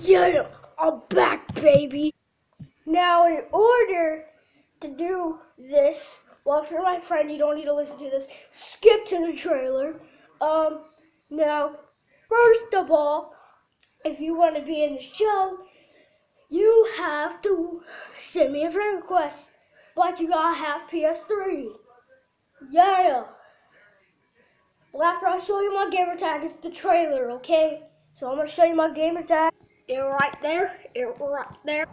Yeah, I'm back, baby. Now, in order to do this, well, if you're my friend, you don't need to listen to this. Skip to the trailer. Now, first of all, if you want to be in the show, you have to send me a friend request. But you gotta have PS3. Yeah. Well, after I show you my gamer tag, it's the trailer, okay? So I'm gonna show you my gamer tag. It right there. It right there.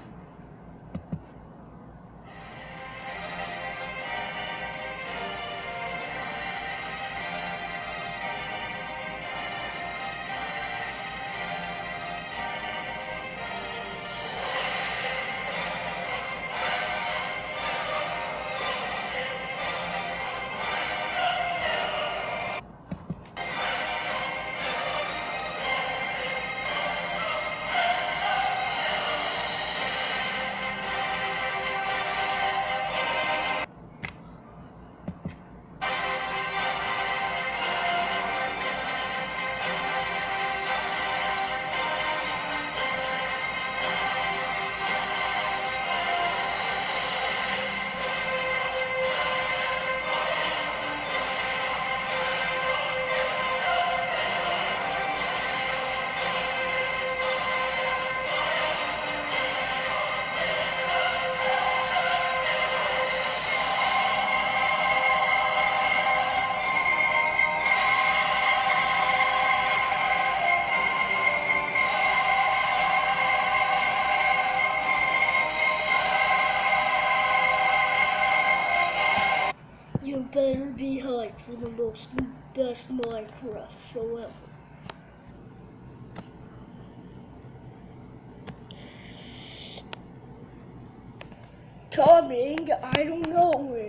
You better be hyped for the best Minecraft show ever. Coming, I don't know when.